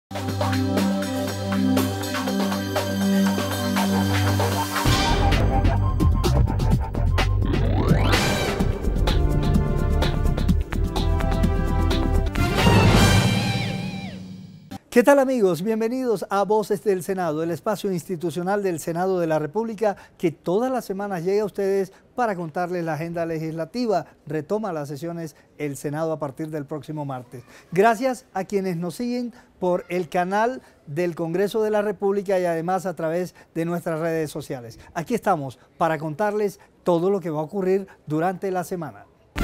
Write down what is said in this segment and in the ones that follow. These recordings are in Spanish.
¿Qué tal amigos? Bienvenidos a Voces del Senado, el espacio institucional del Senado de la República que todas las semanas llega a ustedes para contarles la agenda legislativa. Retoma las sesiones el Senado a partir del próximo martes. Gracias a quienes nos siguen por el canal del Congreso de la República y además a través de nuestras redes sociales. Aquí estamos para contarles todo lo que va a ocurrir durante la semana.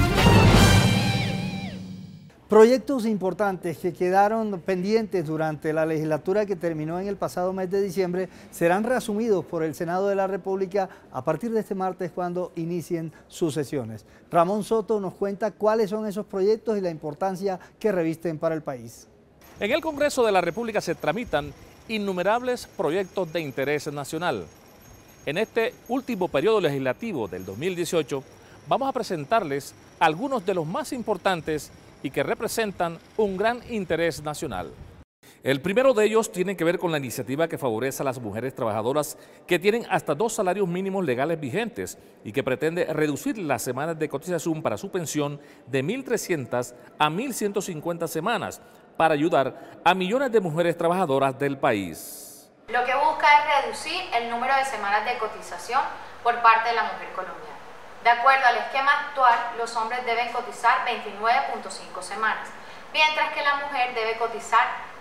Proyectos importantes que quedaron pendientes durante la legislatura que terminó en el pasado mes de diciembre serán reasumidos por el Senado de la República a partir de este martes cuando inicien sus sesiones. Ramón Soto nos cuenta cuáles son esos proyectos y la importancia que revisten para el país. En el Congreso de la República se tramitan innumerables proyectos de interés nacional. En este último periodo legislativo del 2018 vamos a presentarles algunos de los más importantes y que representan un gran interés nacional. El primero de ellos tiene que ver con la iniciativa que favorece a las mujeres trabajadoras que tienen hasta 2 salarios mínimos legales vigentes y que pretende reducir las semanas de cotización para su pensión de 1.300 a 1.150 semanas para ayudar a millones de mujeres trabajadoras del país. Lo que busca es reducir el número de semanas de cotización por parte de la mujer colombiana. De acuerdo al esquema actual, los hombres deben cotizar 29.5 semanas, mientras que la mujer debe cotizar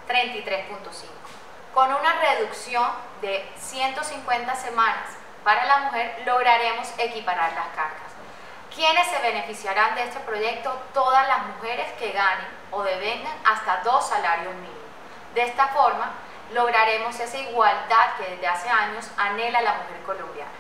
33.5. Con una reducción de 150 semanas para la mujer, lograremos equiparar las cargas. ¿Quiénes se beneficiarán de este proyecto? Todas las mujeres que ganen o devengan hasta 2 salarios mínimos. De esta forma, lograremos esa igualdad que desde hace años anhela la mujer colombiana.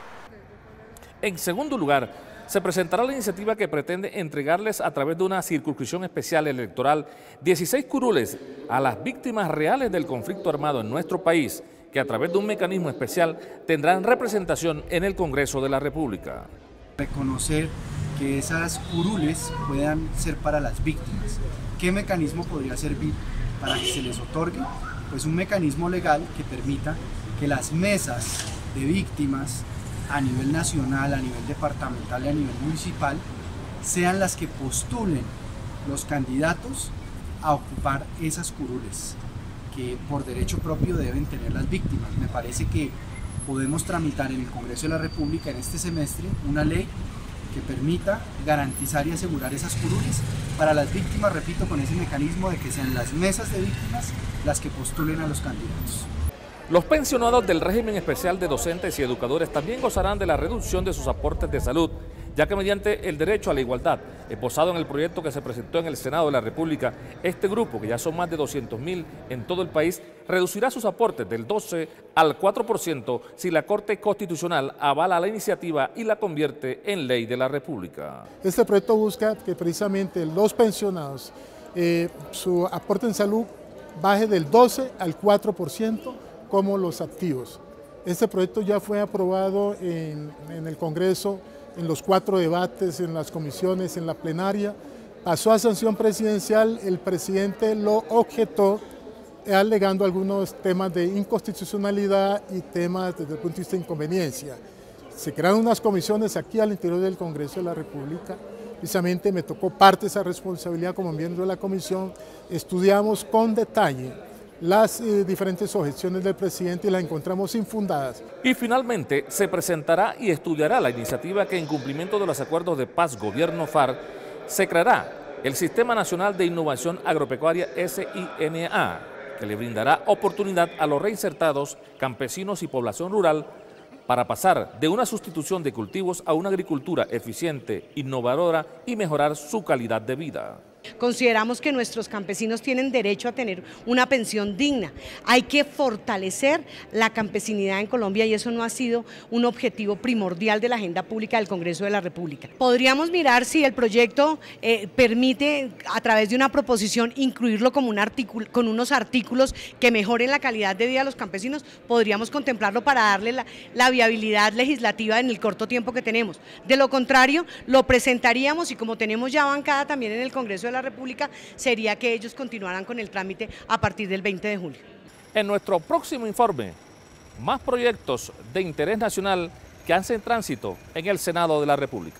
En segundo lugar, se presentará la iniciativa que pretende entregarles a través de una circunscripción especial electoral 16 curules a las víctimas reales del conflicto armado en nuestro país, que a través de un mecanismo especial tendrán representación en el Congreso de la República. Reconocer que esas curules puedan ser para las víctimas. ¿Qué mecanismo podría servir para que se les otorgue? Pues un mecanismo legal que permita que las mesas de víctimas a nivel nacional, a nivel departamental y a nivel municipal sean las que postulen los candidatos a ocupar esas curules que por derecho propio deben tener las víctimas. Me parece que podemos tramitar en el Congreso de la República en este semestre una ley que permita garantizar y asegurar esas curules para las víctimas, repito, con ese mecanismo de que sean las mesas de víctimas las que postulen a los candidatos. Los pensionados del régimen especial de docentes y educadores también gozarán de la reducción de sus aportes de salud, ya que mediante el derecho a la igualdad, esbozado en el proyecto que se presentó en el Senado de la República, este grupo, que ya son más de 200.000 en todo el país, reducirá sus aportes del 12 al 4% si la Corte Constitucional avala la iniciativa y la convierte en ley de la República. Este proyecto busca que precisamente los pensionados, su aporte en salud baje del 12 al 4%, como los activos. Este proyecto ya fue aprobado en el Congreso, en los 4 debates, en las comisiones, en la plenaria. Pasó a sanción presidencial, el presidente lo objetó, alegando algunos temas de inconstitucionalidad y temas desde el punto de vista de inconveniencia. Se crearon unas comisiones aquí al interior del Congreso de la República. Precisamente me tocó parte de esa responsabilidad como miembro de la comisión. Estudiamos con detalle las diferentes objeciones del presidente y las encontramos infundadas. Y finalmente se presentará y estudiará la iniciativa que en cumplimiento de los acuerdos de paz gobierno-FARC se creará el Sistema Nacional de Innovación Agropecuaria SINA, que le brindará oportunidad a los reinsertados, campesinos y población rural para pasar de una sustitución de cultivos a una agricultura eficiente, innovadora y mejorar su calidad de vida. Consideramos que nuestros campesinos tienen derecho a tener una pensión digna. Hay que fortalecer la campesinidad en Colombia y eso no ha sido un objetivo primordial de la agenda pública del Congreso de la República. Podríamos mirar si el proyecto permite, a través de una proposición, incluirlo como con unos artículos que mejoren la calidad de vida de los campesinos. Podríamos contemplarlo para darle la viabilidad legislativa en el corto tiempo que tenemos. De lo contrario, lo presentaríamos y como tenemos ya bancada también en el Congreso de la República, sería que ellos continuaran con el trámite a partir del 20 de julio. En nuestro próximo informe, más proyectos de interés nacional que hacen tránsito en el Senado de la República.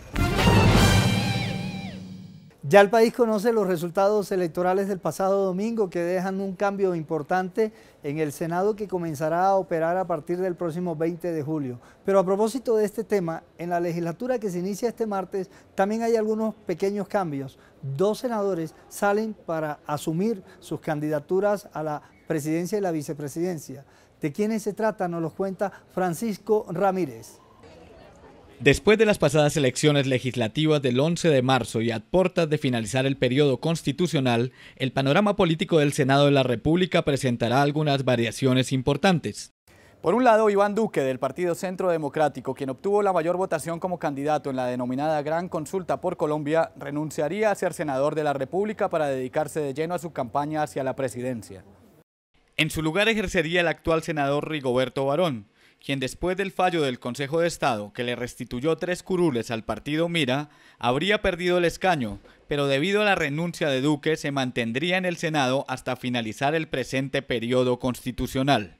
Ya el país conoce los resultados electorales del pasado domingo que dejan un cambio importante en el Senado que comenzará a operar a partir del próximo 20 de julio. Pero a propósito de este tema, en la legislatura que se inicia este martes también hay algunos pequeños cambios. 2 senadores salen para asumir sus candidaturas a la presidencia y la vicepresidencia. ¿De quiénes se trata? Nos los cuenta Francisco Ramírez. Después de las pasadas elecciones legislativas del 11 de marzo y a puertas de finalizar el periodo constitucional, el panorama político del Senado de la República presentará algunas variaciones importantes. Por un lado, Iván Duque, del Partido Centro Democrático, quien obtuvo la mayor votación como candidato en la denominada Gran Consulta por Colombia, renunciaría a ser senador de la República para dedicarse de lleno a su campaña hacia la presidencia. En su lugar ejercería el actual senador Rigoberto Barón, quien después del fallo del Consejo de Estado que le restituyó 3 curules al partido Mira, habría perdido el escaño, pero debido a la renuncia de Duque se mantendría en el Senado hasta finalizar el presente periodo constitucional.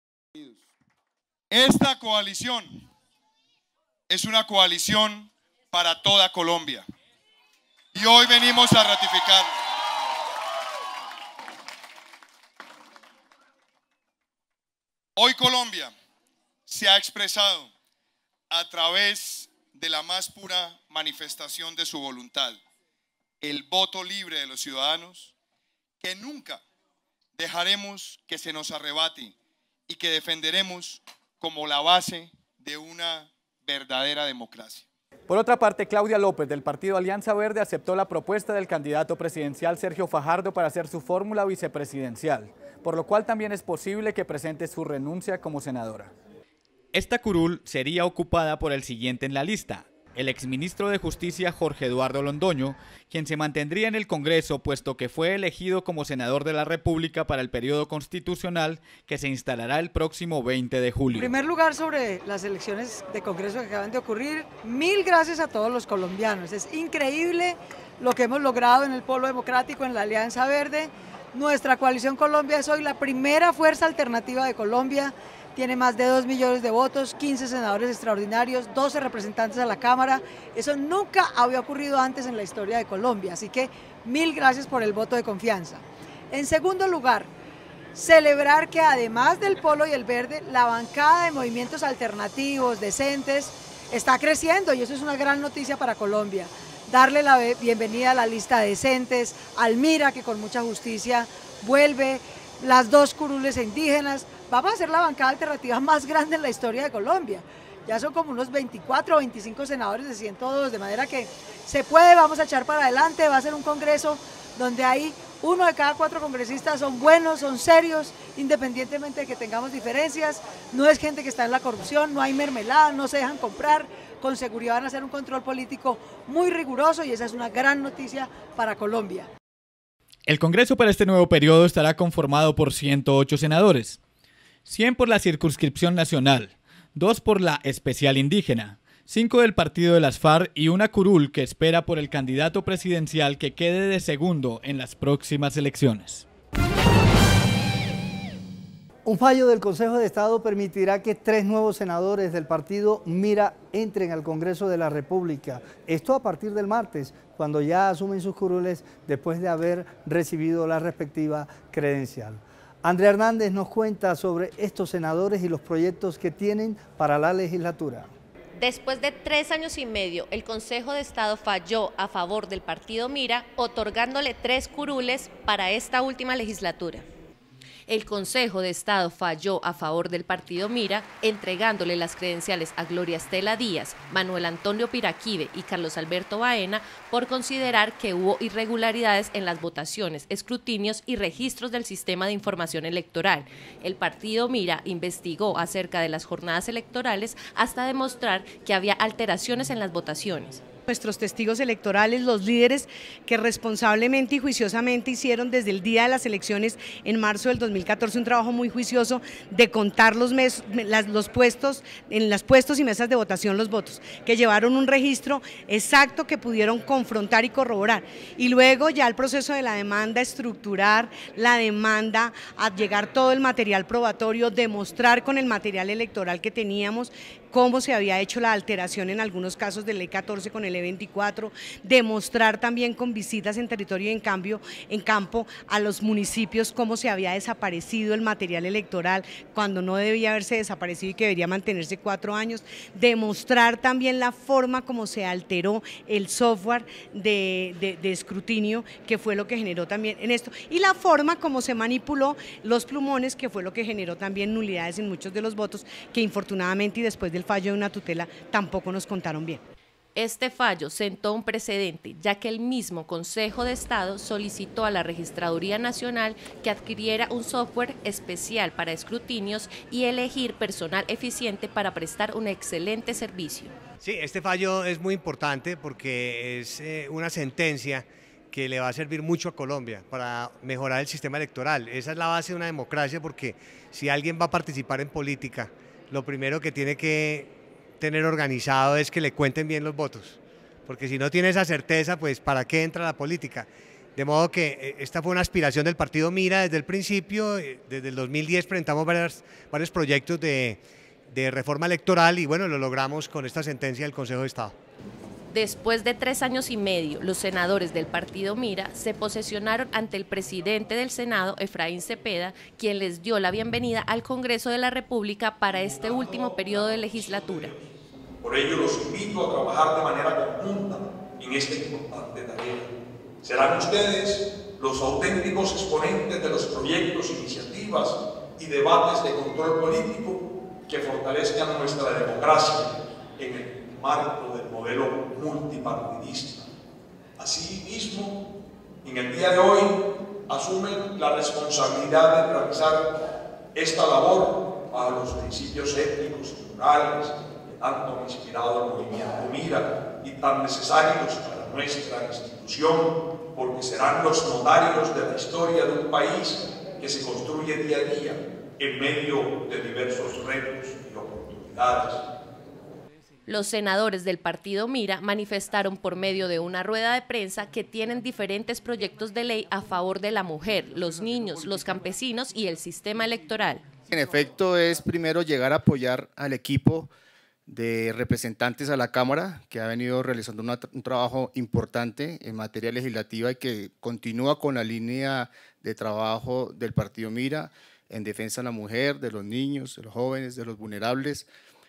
Esta coalición es una coalición para toda Colombia y hoy venimos a ratificarlo. Hoy Colombia se ha expresado a través de la más pura manifestación de su voluntad, el voto libre de los ciudadanos, que nunca dejaremos que se nos arrebate y que defenderemos como la base de una verdadera democracia. Por otra parte, Claudia López, del partido Alianza Verde, aceptó la propuesta del candidato presidencial Sergio Fajardo para hacer su fórmula vicepresidencial, por lo cual también es posible que presente su renuncia como senadora. Esta curul sería ocupada por el siguiente en la lista, el exministro de Justicia Jorge Eduardo Londoño, quien se mantendría en el Congreso puesto que fue elegido como senador de la República para el periodo constitucional que se instalará el próximo 20 de julio. En primer lugar, sobre las elecciones de Congreso que acaban de ocurrir, 1000 gracias a todos los colombianos. Es increíble lo que hemos logrado en el Polo Democrático, en la Alianza Verde. Nuestra coalición Colombia es hoy la primera fuerza alternativa de Colombia. Tiene más de 2 millones de votos, 15 senadores extraordinarios, 12 representantes a la Cámara. Eso nunca había ocurrido antes en la historia de Colombia, así que 1000 gracias por el voto de confianza. En segundo lugar, celebrar que además del Polo y el Verde, la bancada de movimientos alternativos, decentes, está creciendo y eso es una gran noticia para Colombia. Darle la bienvenida a la lista de decentes, al Mira, que con mucha justicia vuelve, las 2 curules indígenas. Vamos a ser la bancada alternativa más grande en la historia de Colombia. Ya son como unos 24 o 25 senadores de 102, de manera que se puede, vamos a echar para adelante. Va a ser un congreso donde hay 1 de cada 4 congresistas son buenos, son serios, independientemente de que tengamos diferencias. No es gente que está en la corrupción, no hay mermelada, no se dejan comprar. Con seguridad van a hacer un control político muy riguroso y esa es una gran noticia para Colombia. El Congreso para este nuevo periodo estará conformado por 108 senadores. 100 por la circunscripción nacional, 2 por la especial indígena, 5 del partido de las FARC y una curul que espera por el candidato presidencial que quede de segundo en las próximas elecciones. Un fallo del Consejo de Estado permitirá que 3 nuevos senadores del partido Mira entren al Congreso de la República. Esto a partir del martes, cuando ya asumen sus curules después de haber recibido la respectiva credencial. Andrea Hernández nos cuenta sobre estos senadores y los proyectos que tienen para la legislatura. Después de 3 años y medio, el Consejo de Estado falló a favor del partido Mira, otorgándole 3 curules para esta última legislatura. El Consejo de Estado falló a favor del partido Mira, entregándole las credenciales a Gloria Estela Díaz, Manuel Antonio Piraquive y Carlos Alberto Baena por considerar que hubo irregularidades en las votaciones, escrutinios y registros del sistema de información electoral. El partido Mira investigó acerca de las jornadas electorales hasta demostrar que había alteraciones en las votaciones. Nuestros testigos electorales, los líderes que responsablemente y juiciosamente hicieron desde el día de las elecciones en marzo del 2014 un trabajo muy juicioso de contar los puestos, en los puestos y mesas de votación los votos, que llevaron un registro exacto que pudieron confrontar y corroborar. Y luego ya el proceso de la demanda, estructurar la demanda, a llegar todo el material probatorio, demostrar con el material electoral que teníamos cómo se había hecho la alteración en algunos casos de ley 14 con el E24, demostrar también con visitas en territorio y en campo a los municipios cómo se había desaparecido el material electoral cuando no debía haberse desaparecido y que debería mantenerse 4 años, demostrar también la forma como se alteró el software de escrutinio, que fue lo que generó también en esto, y la forma como se manipuló los plumones, que fue lo que generó también nulidades en muchos de los votos, que infortunadamente y después del fallo de una tutela tampoco nos contaron bien. Este fallo sentó un precedente, ya que el mismo Consejo de Estado solicitó a la Registraduría Nacional que adquiriera un software especial para escrutinios y elegir personal eficiente para prestar un excelente servicio. Sí, este fallo es muy importante porque es una sentencia que le va a servir mucho a Colombia para mejorar el sistema electoral. Esa es la base de una democracia, porque si alguien va a participar en política, lo primero que tiene que tener organizado es que le cuenten bien los votos, porque si no tiene esa certeza, pues ¿para qué entra la política? De modo que esta fue una aspiración del partido Mira desde el principio. Desde el 2010 presentamos varios proyectos de reforma electoral y bueno, lo logramos con esta sentencia del Consejo de Estado. Después de 3 años y medio, los senadores del partido Mira se posesionaron ante el presidente del Senado, Efraín Cepeda, quien les dio la bienvenida al Congreso de la República para este último periodo de legislatura. Por ello los invito a trabajar de manera conjunta en esta importante tarea. Serán ustedes los auténticos exponentes de los proyectos, iniciativas y debates de control político que fortalezcan nuestra democracia en el marco del modelo multipartidista. Asimismo, en el día de hoy asumen la responsabilidad de realizar esta labor a los principios éticos y morales que tanto han inspirado el movimiento Mira y tan necesarios para nuestra institución, porque serán los notarios de la historia de un país que se construye día a día en medio de diversos retos y oportunidades. Los senadores del partido Mira manifestaron por medio de una rueda de prensa que tienen diferentes proyectos de ley a favor de la mujer, los niños, los campesinos y el sistema electoral. En efecto, es primero llegar a apoyar al equipo de representantes a la Cámara, que ha venido realizando un trabajo importante en materia legislativa y que continúa con la línea de trabajo del partido Mira en defensa de la mujer, de los niños, de los jóvenes, de los vulnerables.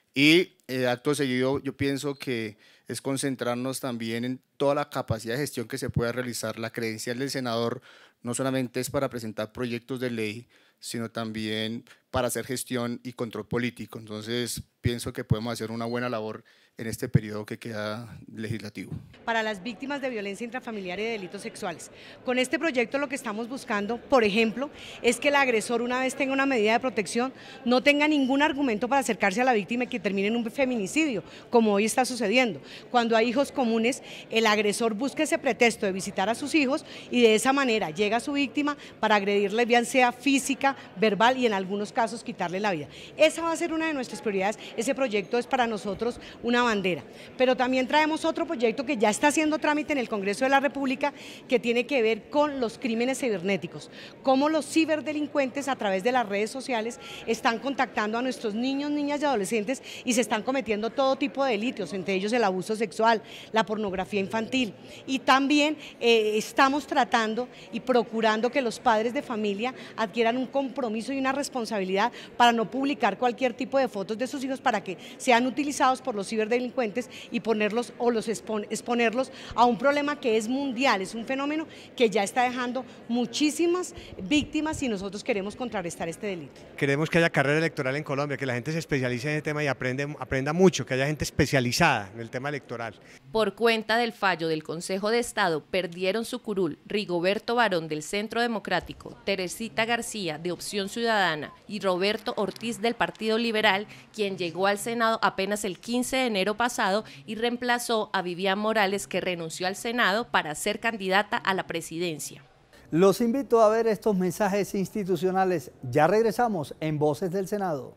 Y acto seguido yo pienso que es concentrarnos también en toda la capacidad de gestión que se pueda realizar. La credencial del senador no solamente es para presentar proyectos de ley, sino también para hacer gestión y control político. Entonces pienso que podemos hacer una buena labor en este periodo que queda legislativo. Para las víctimas de violencia intrafamiliar y de delitos sexuales. Con este proyecto lo que estamos buscando, por ejemplo, es que el agresor, una vez tenga una medida de protección, no tenga ningún argumento para acercarse a la víctima y que termine en un feminicidio, como hoy está sucediendo. Cuando hay hijos comunes, el agresor busca ese pretexto de visitar a sus hijos y de esa manera llega a su víctima para agredirle, bien sea física, verbal y en algunos casos quitarle la vida. Esa va a ser una de nuestras prioridades. Ese proyecto es para nosotros una bandera, pero también traemos otro proyecto que ya está haciendo trámite en el Congreso de la República, que tiene que ver con los crímenes cibernéticos, cómo los ciberdelincuentes a través de las redes sociales están contactando a nuestros niños, niñas y adolescentes y se están cometiendo todo tipo de delitos, entre ellos el abuso sexual, la pornografía infantil, y también estamos tratando y procurando que los padres de familia adquieran un compromiso y una responsabilidad para no publicar cualquier tipo de fotos de sus hijos para que sean utilizados por los ciberdelincuentes y ponerlos o exponerlos a un problema que es mundial, es un fenómeno que ya está dejando muchísimas víctimas y nosotros queremos contrarrestar este delito. Queremos que haya carrera electoral en Colombia, que la gente se especialice en ese tema y aprenda mucho, que haya gente especializada en el tema electoral. Por cuenta del fallo del Consejo de Estado, perdieron su curul Rigoberto Barón del Centro Democrático, Teresita García de Opción Ciudadana y Roberto Ortiz del Partido Liberal, quien llegó al Senado apenas el 15 de enero pasado y reemplazó a Vivian Morales, que renunció al Senado para ser candidata a la presidencia. Los invito a ver estos mensajes institucionales. Ya regresamos en Voces del Senado.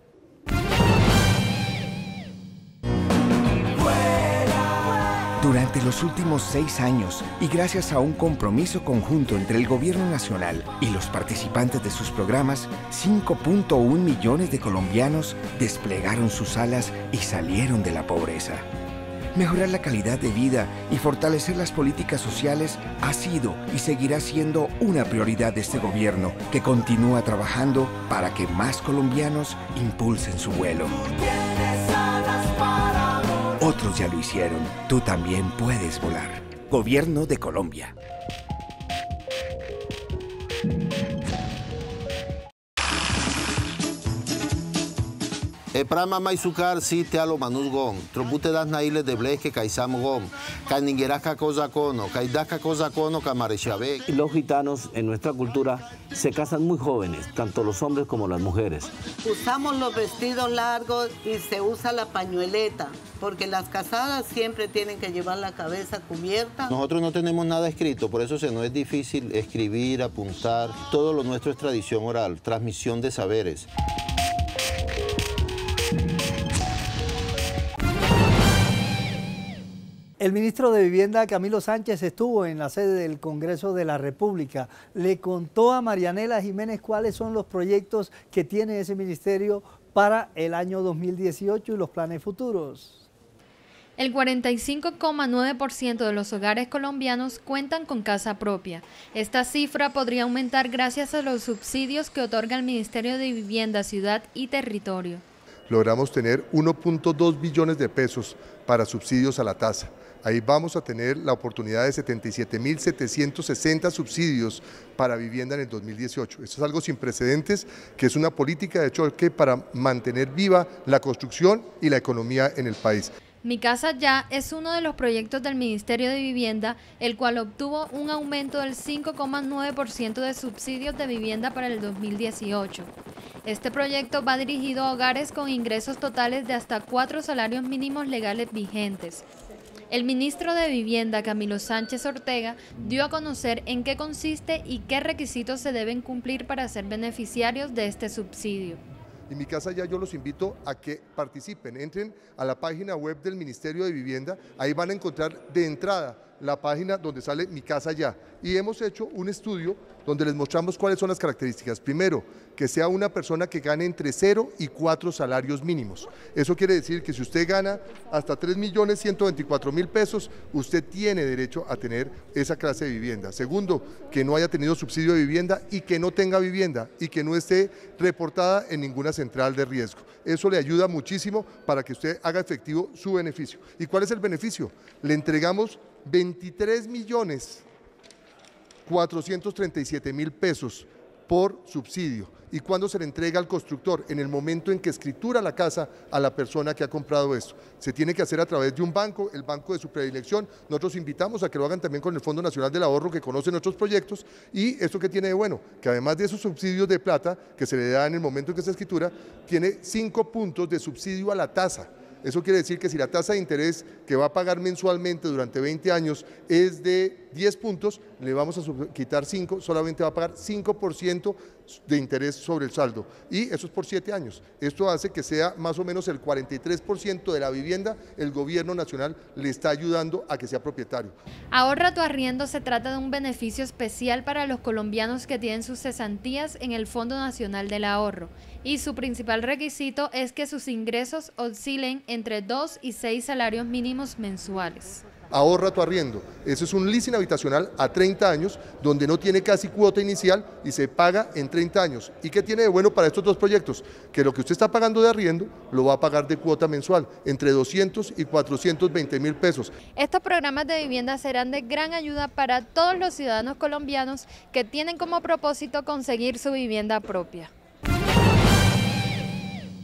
Durante los últimos 6 años y gracias a un compromiso conjunto entre el Gobierno Nacional y los participantes de sus programas, 5.1 millones de colombianos desplegaron sus alas y salieron de la pobreza. Mejorar la calidad de vida y fortalecer las políticas sociales ha sido y seguirá siendo una prioridad de este gobierno, que continúa trabajando para que más colombianos impulsen su vuelo. Otros ya lo hicieron. Tú también puedes volar. Gobierno de Colombia. Prama maizukar si te alo manus gon, trobute das nailes de bleque caizamo gon, caningueraca cosa cono, caidaca cosa cono, camarechabe. Los gitanos en nuestra cultura se casan muy jóvenes, tanto los hombres como las mujeres. Usamos los vestidos largos y se usa la pañueleta, porque las casadas siempre tienen que llevar la cabeza cubierta. Nosotros no tenemos nada escrito, por eso se nos es difícil escribir, apuntar. Todo lo nuestro es tradición oral, transmisión de saberes. El ministro de Vivienda, Camilo Sánchez, estuvo en la sede del Congreso de la República. Le contó a Marianela Jiménez cuáles son los proyectos que tiene ese ministerio para el año 2018 y los planes futuros. El 45,9% de los hogares colombianos cuentan con casa propia. Esta cifra podría aumentar gracias a los subsidios que otorga el Ministerio de Vivienda, Ciudad y Territorio. Logramos tener 1.2 billones de pesos para subsidios a la tasa. Ahí vamos a tener la oportunidad de 77.760 subsidios para vivienda en el 2018. Esto es algo sin precedentes, que es una política de choque para mantener viva la construcción y la economía en el país. Mi Casa Ya es uno de los proyectos del Ministerio de Vivienda, el cual obtuvo un aumento del 5,9% de subsidios de vivienda para el 2018. Este proyecto va dirigido a hogares con ingresos totales de hasta 4 salarios mínimos legales vigentes. El ministro de Vivienda, Camilo Sánchez Ortega, dio a conocer en qué consiste y qué requisitos se deben cumplir para ser beneficiarios de este subsidio. En Mi Casa Ya yo los invito a que participen, entren a la página web del Ministerio de Vivienda, ahí van a encontrar de entrada la página donde sale Mi Casa Ya, y hemos hecho un estudio donde les mostramos cuáles son las características. Primero, que sea una persona que gane entre 0 y 4 salarios mínimos. Eso quiere decir que si usted gana hasta 3.124.000 pesos, usted tiene derecho a tener esa clase de vivienda. Segundo, que no haya tenido subsidio de vivienda y que no tenga vivienda y que no esté reportada en ninguna central de riesgo. Eso le ayuda muchísimo para que usted haga efectivo su beneficio. ¿Y cuál es el beneficio? Le entregamos 23.437.000 pesos por subsidio. ¿Y cuándo se le entrega al constructor? En el momento en que escritura la casa a la persona que ha comprado esto. Se tiene que hacer a través de un banco, el banco de su predilección. Nosotros invitamos a que lo hagan también con el Fondo Nacional del Ahorro, que conoce nuestros proyectos. ¿Y esto qué tiene de bueno? Que además de esos subsidios de plata que se le da en el momento en que se escritura, tiene 5 puntos de subsidio a la tasa. Eso quiere decir que si la tasa de interés que va a pagar mensualmente durante 20 años es de 10 puntos, le vamos a quitar 5, solamente va a pagar 5% de interés sobre el saldo. Y eso es por 7 años. Esto hace que sea más o menos el 43% de la vivienda, el gobierno nacional le está ayudando a que sea propietario. Ahorra tu arriendo se trata de un beneficio especial para los colombianos que tienen sus cesantías en el Fondo Nacional del Ahorro. Y su principal requisito es que sus ingresos oscilen entre 2 y 6 salarios mínimos mensuales. Ahorra tu arriendo. Eso es un leasing habitacional a 30 años, donde no tiene casi cuota inicial y se paga en 30 años. ¿Y qué tiene de bueno para estos dos proyectos? Que lo que usted está pagando de arriendo lo va a pagar de cuota mensual, entre 200 y 420.000 pesos. Estos programas de vivienda serán de gran ayuda para todos los ciudadanos colombianos que tienen como propósito conseguir su vivienda propia.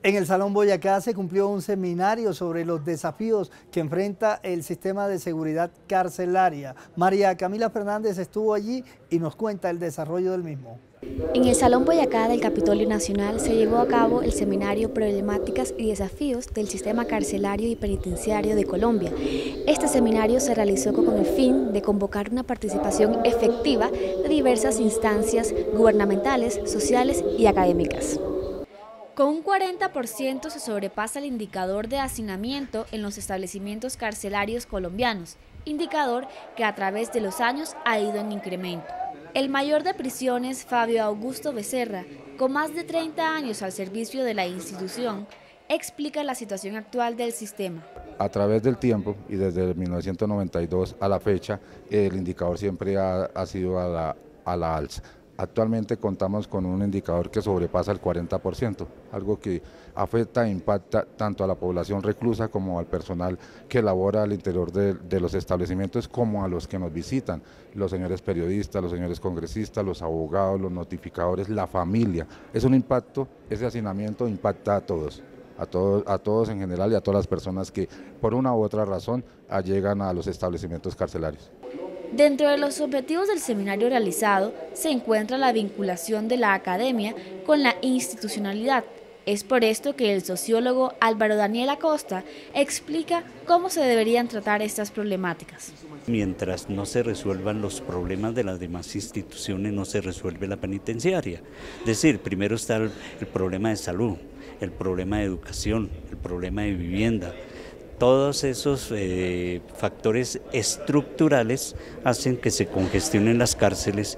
En el Salón Boyacá se cumplió un seminario sobre los desafíos que enfrenta el sistema de seguridad carcelaria. María Camila Fernández estuvo allí y nos cuenta el desarrollo del mismo. En el Salón Boyacá del Capitolio Nacional se llevó a cabo el seminario Problemáticas y Desafíos del Sistema Carcelario y Penitenciario de Colombia. Este seminario se realizó con el fin de convocar una participación efectiva de diversas instancias gubernamentales, sociales y académicas. Con un 40% se sobrepasa el indicador de hacinamiento en los establecimientos carcelarios colombianos, indicador que a través de los años ha ido en incremento. El mayor de prisiones, Fabio Augusto Becerra, con más de 30 años al servicio de la institución, explica la situación actual del sistema. A través del tiempo y desde 1992 a la fecha, el indicador siempre ha sido a la alza. Actualmente contamos con un indicador que sobrepasa el 40%, algo que afecta e impacta tanto a la población reclusa como al personal que labora al interior de los establecimientos, como a los que nos visitan, los señores periodistas, los señores congresistas, los abogados, los notificadores, la familia. Es un impacto, ese hacinamiento impacta a todos en general y a todas las personas que por una u otra razón llegan a los establecimientos carcelarios. Dentro de los objetivos del seminario realizado se encuentra la vinculación de la academia con la institucionalidad. Es por esto que el sociólogo Álvaro Daniel Acosta explica cómo se deberían tratar estas problemáticas. Mientras no se resuelvan los problemas de las demás instituciones, no se resuelve la penitenciaria. Es decir, primero está el problema de salud, el problema de educación, el problema de vivienda. Todos esos factores estructurales hacen que se congestionen las cárceles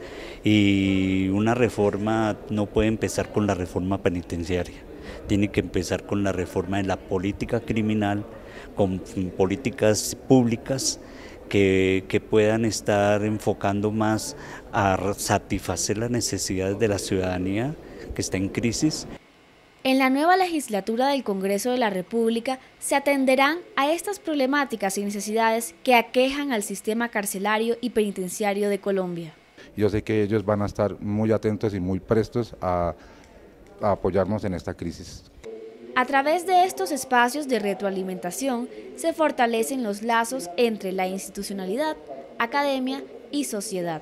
y una reforma no puede empezar con la reforma penitenciaria, tiene que empezar con la reforma de la política criminal, con políticas públicas que puedan estar enfocando más a satisfacer las necesidades de la ciudadanía que está en crisis. En la nueva legislatura del Congreso de la República se atenderán a estas problemáticas y necesidades que aquejan al sistema carcelario y penitenciario de Colombia. Yo sé que ellos van a estar muy atentos y muy prestos a apoyarnos en esta crisis. A través de estos espacios de retroalimentación se fortalecen los lazos entre la institucionalidad, academia y sociedad.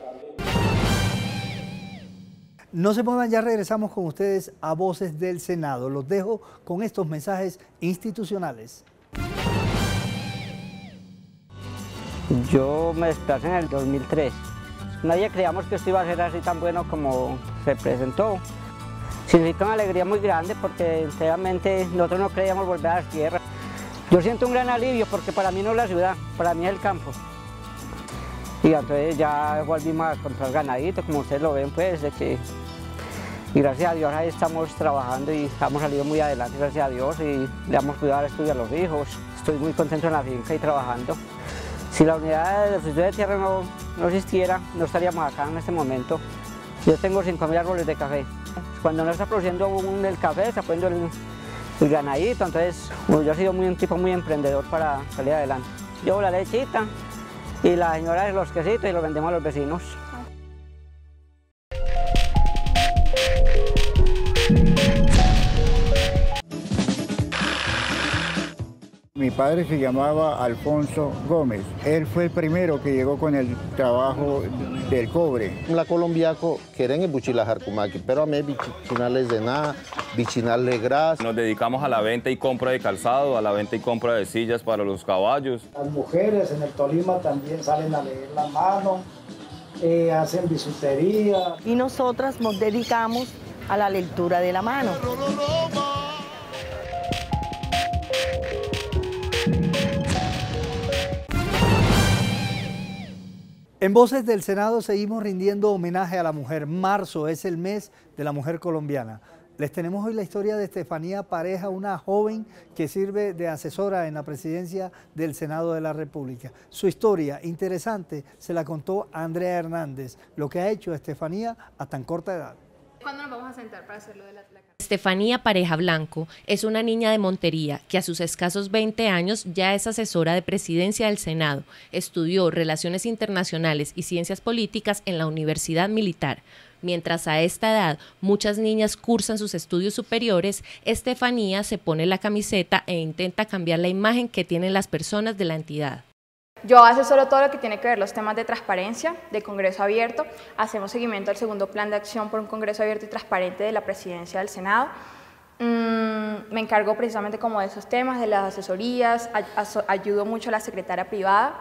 No se muevan, ya regresamos con ustedes a Voces del Senado. Los dejo con estos mensajes institucionales. Yo me desplacé en el 2003. Nadie creíamos que esto iba a ser así tan bueno como se presentó. Significa una alegría muy grande porque realmente nosotros no creíamos volver a las tierras. Yo siento un gran alivio porque para mí no es la ciudad, para mí es el campo. Y entonces ya volvimos a encontrar ganadito, como ustedes lo ven, pues, y gracias a Dios ahí estamos trabajando y hemos salido muy adelante, gracias a Dios, y le damos cuidado al estudio a los hijos. Estoy muy contento en la finca y trabajando. Si la unidad de oficio de tierra no existiera, no estaríamos acá en este momento. Yo tengo 5.000 árboles de café. Cuando no está produciendo el café, está poniendo el ganadito, entonces yo he sido un tipo muy emprendedor para salir adelante. Llevo la lechita y la señora de los quesitos y los vendemos a los vecinos. Mi padre se llamaba Alfonso Gómez. Él fue el primero que llegó con el trabajo del cobre. La colombiaco quieren buchilas harcumaki, pero a mí bichinales de nada, bichinales grasa. Nos dedicamos a la venta y compra de calzado, a la venta y compra de sillas para los caballos. Las mujeres en el Tolima también salen a leer la mano, hacen bisutería. Y nosotras nos dedicamos a la lectura de la mano. En Voces del Senado seguimos rindiendo homenaje a la mujer. Marzo es el mes de la mujer colombiana. Les tenemos hoy la historia de Estefanía Pareja, una joven que sirve de asesora en la presidencia del Senado de la República. Su historia interesante se la contó Andrea Hernández, lo que ha hecho Estefanía a tan corta edad. ¿Cuándo nos vamos a sentar para hacerlo de la Estefanía Pareja Blanco es una niña de Montería que a sus escasos 20 años ya es asesora de presidencia del Senado. Estudió Relaciones Internacionales y Ciencias Políticas en la Universidad Militar. Mientras a esta edad muchas niñas cursan sus estudios superiores, Estefanía se pone la camiseta e intenta cambiar la imagen que tienen las personas de la entidad. Yo asesoro todo lo que tiene que ver los temas de transparencia, de Congreso Abierto. Hacemos seguimiento al segundo plan de acción por un Congreso Abierto y Transparente de la Presidencia del Senado. Me encargo precisamente como de esos temas, de las asesorías, ayudo mucho a la secretaria privada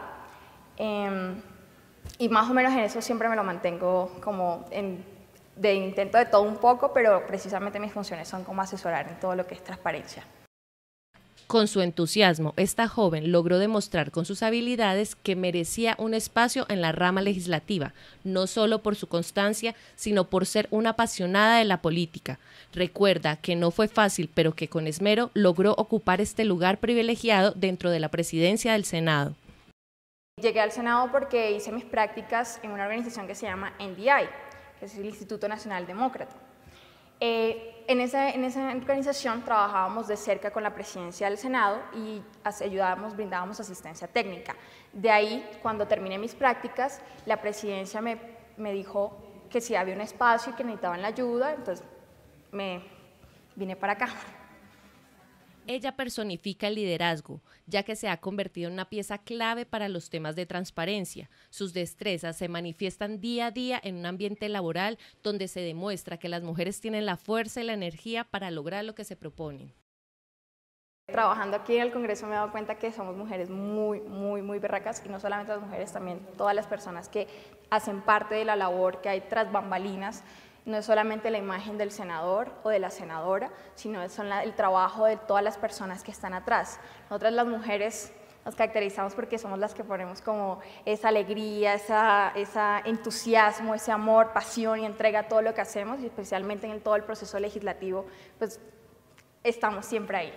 y más o menos en eso siempre me lo mantengo como de intento de todo un poco, pero precisamente mis funciones son como asesorar en todo lo que es transparencia. Con su entusiasmo, esta joven logró demostrar con sus habilidades que merecía un espacio en la rama legislativa, no solo por su constancia, sino por ser una apasionada de la política. Recuerda que no fue fácil, pero que con esmero logró ocupar este lugar privilegiado dentro de la presidencia del Senado. Llegué al Senado porque hice mis prácticas en una organización que se llama NDI, que es el Instituto Nacional Demócrata. En esa organización trabajábamos de cerca con la presidencia del Senado y brindábamos asistencia técnica. De ahí, cuando terminé mis prácticas, la presidencia me dijo que si había un espacio y que necesitaban la ayuda, entonces me vine para acá. Ella personifica el liderazgo, ya que se ha convertido en una pieza clave para los temas de transparencia. Sus destrezas se manifiestan día a día en un ambiente laboral donde se demuestra que las mujeres tienen la fuerza y la energía para lograr lo que se proponen. Trabajando aquí en el Congreso me he dado cuenta que somos mujeres muy berracas, y no solamente las mujeres, también todas las personas que hacen parte de la labor que hay tras bambalinas. No es solamente la imagen del senador o de la senadora, sino el trabajo de todas las personas que están atrás. Nosotras las mujeres nos caracterizamos porque somos las que ponemos como esa alegría, ese entusiasmo, ese amor, pasión y entrega a todo lo que hacemos, y especialmente en todo el proceso legislativo, pues estamos siempre ahí.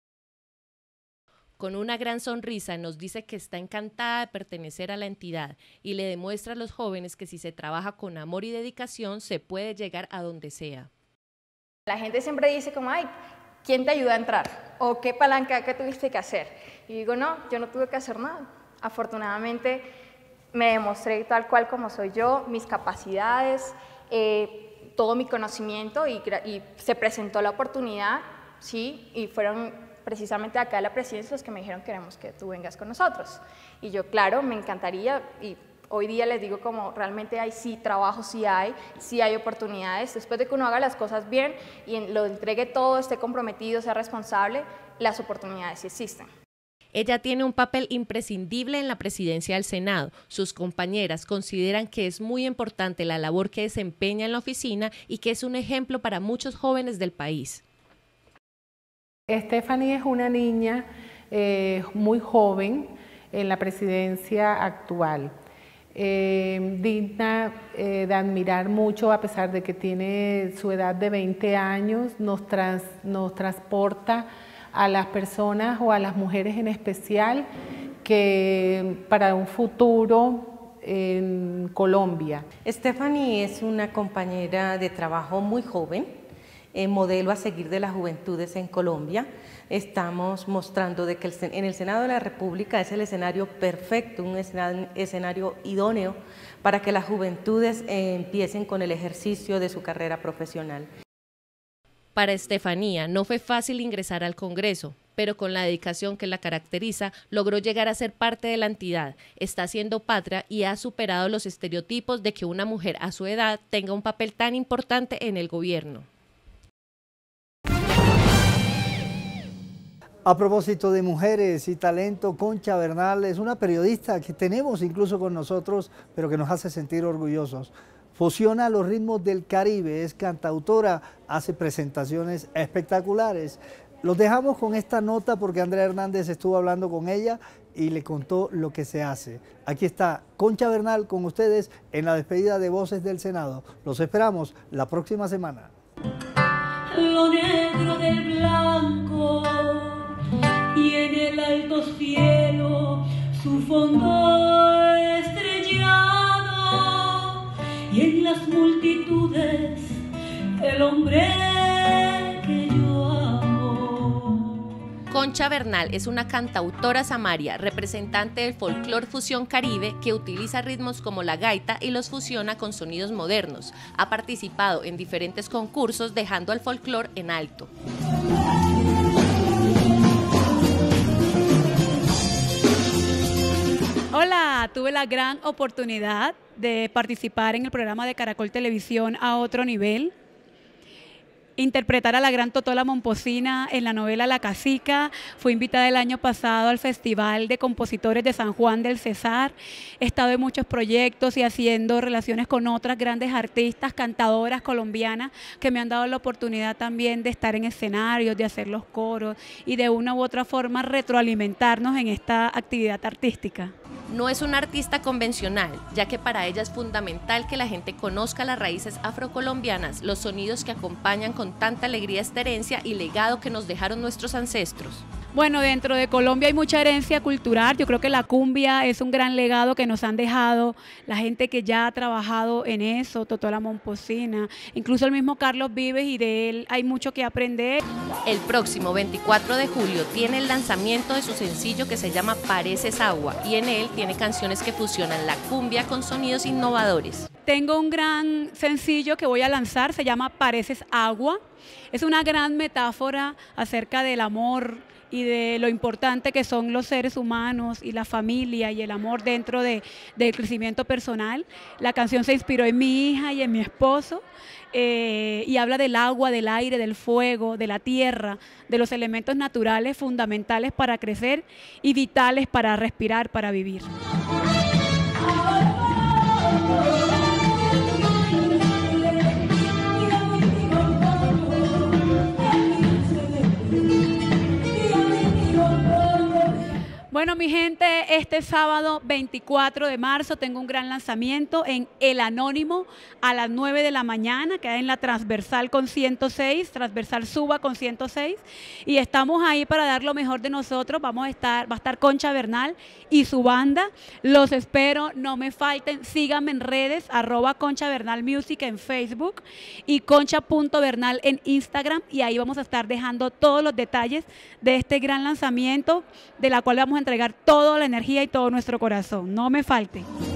Con una gran sonrisa nos dice que está encantada de pertenecer a la entidad y le demuestra a los jóvenes que si se trabaja con amor y dedicación se puede llegar a donde sea. La gente siempre dice como, ay, ¿quién te ayuda a entrar? ¿O qué palanca que tuviste que hacer? Y digo, no, yo no tuve que hacer nada. Afortunadamente me demostré tal cual como soy yo, mis capacidades, todo mi conocimiento, y se presentó la oportunidad, sí, y fueron precisamente acá de la presidencia los que me dijeron queremos que tú vengas con nosotros. Y yo, claro, me encantaría, y hoy día les digo como realmente hay sí trabajo, sí hay oportunidades. Después de que uno haga las cosas bien y lo entregue todo, esté comprometido, sea responsable, las oportunidades sí existen. Ella tiene un papel imprescindible en la presidencia del Senado. Sus compañeras consideran que es muy importante la labor que desempeña en la oficina y que es un ejemplo para muchos jóvenes del país. Stephanie es una niña muy joven en la presidencia actual, digna de admirar mucho a pesar de que tiene su edad de 20 años, nos transporta a las personas o a las mujeres en especial que para un futuro en Colombia. Stephanie es una compañera de trabajo muy joven, modelo a seguir de las juventudes en Colombia. Estamos mostrando de que en el Senado de la República es el escenario perfecto, un escenario idóneo para que las juventudes empiecen con el ejercicio de su carrera profesional. Para Estefanía no fue fácil ingresar al Congreso, pero con la dedicación que la caracteriza, logró llegar a ser parte de la entidad. Está haciendo patria y ha superado los estereotipos de que una mujer a su edad tenga un papel tan importante en el gobierno. A propósito de mujeres y talento, Concha Bernal es una periodista que tenemos incluso con nosotros, pero que nos hace sentir orgullosos. Fusiona los ritmos del Caribe, es cantautora, hace presentaciones espectaculares. Los dejamos con esta nota porque Andrea Hernández estuvo hablando con ella y le contó lo que se hace. Aquí está Concha Bernal con ustedes en la despedida de Voces del Senado. Los esperamos la próxima semana. Lo negro del blanco y en el alto cielo su fondo estrellado, y en las multitudes el hombre que yo amo. Concha Bernal es una cantautora samaria, representante del folclore fusión caribe que utiliza ritmos como la gaita y los fusiona con sonidos modernos. Ha participado en diferentes concursos dejando al folclore en alto. Hola, tuve la gran oportunidad de participar en el programa de Caracol Televisión A Otro Nivel, interpretar a la gran Totola Momposina en la novela La Cacica. Fui invitada el año pasado al Festival de Compositores de San Juan del Cesar. He estado en muchos proyectos y haciendo relaciones con otras grandes artistas, cantadoras colombianas que me han dado la oportunidad también de estar en escenarios, de hacer los coros y de una u otra forma retroalimentarnos en esta actividad artística. No es una artista convencional, ya que para ella es fundamental que la gente conozca las raíces afrocolombianas, los sonidos que acompañan con tanta alegría esta herencia y legado que nos dejaron nuestros ancestros. Bueno, dentro de Colombia hay mucha herencia cultural. Yo creo que la cumbia es un gran legado que nos han dejado la gente que ya ha trabajado en eso, Totola Momposina, incluso el mismo Carlos Vives, y de él hay mucho que aprender. El próximo 24 de julio tiene el lanzamiento de su sencillo que se llama Pareces Agua, y en él tiene canciones que fusionan la cumbia con sonidos innovadores. Tengo un gran sencillo que voy a lanzar, se llama Pareces Agua. Es una gran metáfora acerca del amor y de lo importante que son los seres humanos y la familia y el amor dentro del crecimiento personal. La canción se inspiró en mi hija y en mi esposo y habla del agua, del aire, del fuego, de la tierra, de los elementos naturales fundamentales para crecer y vitales para respirar, para vivir. Bueno, mi gente, este sábado 24 de marzo tengo un gran lanzamiento en El Anónimo a las 9 de la mañana, que hay en la Transversal con 106, Transversal Suba con 106, y estamos ahí para dar lo mejor de nosotros. Va a estar Concha Bernal y su banda. Los espero, no me falten, síganme en redes, @ConchaBernalMusic en Facebook y concha.bernal en Instagram, y ahí vamos a estar dejando todos los detalles de este gran lanzamiento, de la cual vamos a entregar toda la energía y todo nuestro corazón. No me falte.